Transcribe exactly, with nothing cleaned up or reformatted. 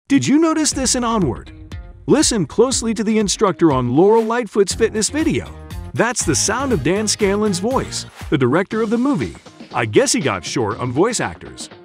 Did you notice this in Onward? Listen closely to the instructor on Laurel Lightfoot's fitness video. That's the sound of Dan Scanlon's voice, the director of the movie. I guess he got short on voice actors.